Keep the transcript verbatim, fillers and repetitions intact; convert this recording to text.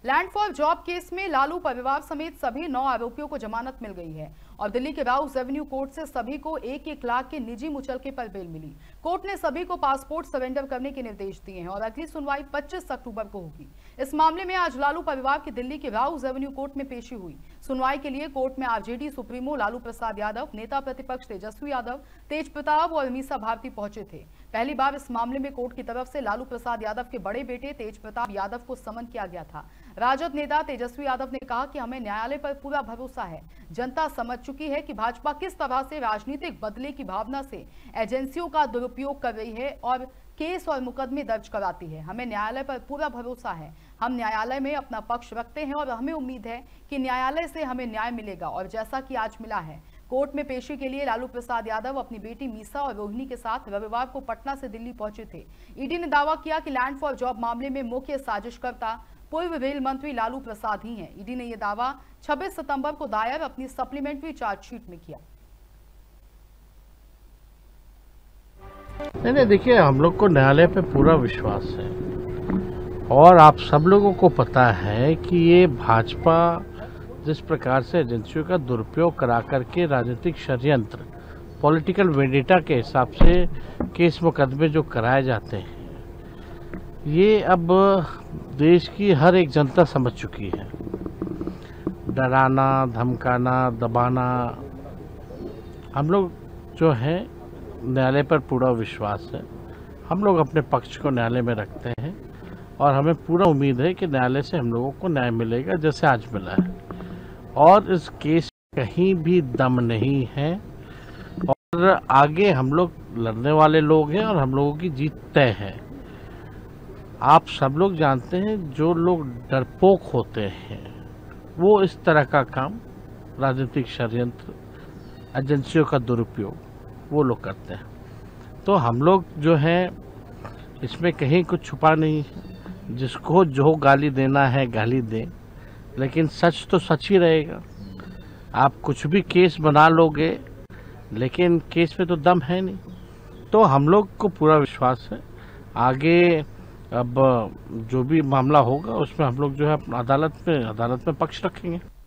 Land for job case में लालू परिवार समेत सभी नौ आरोपियों को जमानत मिल गई है और दिल्ली के राउस एवेन्यू कोर्ट से सभी को एक एक लाख के निजी मुचलके पर बेल मिली। कोर्ट ने सभी को पासपोर्ट सरेंडर करने के निर्देश दिए हैं और अगली सुनवाई पच्चीस अक्टूबर को होगी। इस मामले में आज लालू परिवार की दिल्ली के राउस एवेन्यू कोर्ट में पेशी हुई। सुनवाई के लिए कोर्ट में आरजेडी सुप्रीमो लालू प्रसाद यादव, नेता प्रतिपक्ष तेजस्वी यादव, तेज प्रताप और मीसा भारती पहुंचे थे। पहली बार इस मामले में कोर्ट की तरफ से लालू प्रसाद यादव के बड़े बेटे तेज प्रताप यादव को समन किया गया था। राजद नेता तेजस्वी यादव ने कहा कि हमें न्यायालय पर पूरा भरोसा है। जनता समझ चुकी है कि भाजपा किस तरह से राजनीतिक बदले की भावना से एजेंसियों का दुरुपयोग कर रही है और केस और मुकदमे दर्ज कराती है। हमें न्यायालय पर पूरा भरोसा है। हम न्यायालय में अपना पक्ष रखते हैं और हमें उम्मीद है कि न्यायालय से हमें न्याय मिलेगा और जैसा कि आज मिला है। कोर्ट में पेशी के लिए लालू प्रसाद यादव अपनी बेटी मीसा और रोहिणी के साथ रविवार को पटना से दिल्ली पहुंचे थे। ईडी ने दावा किया कि लैंड फॉर जॉब मामले में मुख्य साजिशकर्ता पूर्व रेल मंत्री लालू प्रसाद ही हैं। ईडी ने यह दावा छब्बीस सितंबर को दायर अपनी सप्लीमेंट्री चार्जशीट में किया। नहीं नहीं देखिए, हम लोग को न्यायालय पे पूरा विश्वास है और आप सब लोगों को पता है कि ये भाजपा जिस प्रकार से एजेंसियों का दुरुपयोग करा करके राजनीतिक षड्यंत्र, पॉलिटिकल वेंडिटा के हिसाब से केस मुकदमे जो कराए जाते हैं, ये अब देश की हर एक जनता समझ चुकी है। डराना, धमकाना, दबाना, हम लोग जो है न्यायालय पर पूरा विश्वास है। हम लोग अपने पक्ष को न्यायालय में रखते हैं और हमें पूरा उम्मीद है कि न्यायालय से हम लोगों को न्याय मिलेगा जैसे आज मिला है। और इस केस कहीं भी दम नहीं है और आगे हम लोग लड़ने वाले लोग हैं और हम लोगों की जीत तय है। आप सब लोग जानते हैं, जो लोग डरपोक होते हैं वो इस तरह का काम, राजनीतिक षड्यंत्र, एजेंसियों का दुरुपयोग, वो लोग करते हैं। तो हम लोग जो है इसमें कहीं कुछ छुपा नहीं है। जिसको जो गाली देना है गाली दें, लेकिन सच तो सच ही रहेगा। आप कुछ भी केस बना लोगे लेकिन केस में तो दम है नहीं। तो हम लोग को पूरा विश्वास है आगे अब जो भी मामला होगा उसमें हम लोग जो है अदालत में अदालत में पक्ष रखेंगे।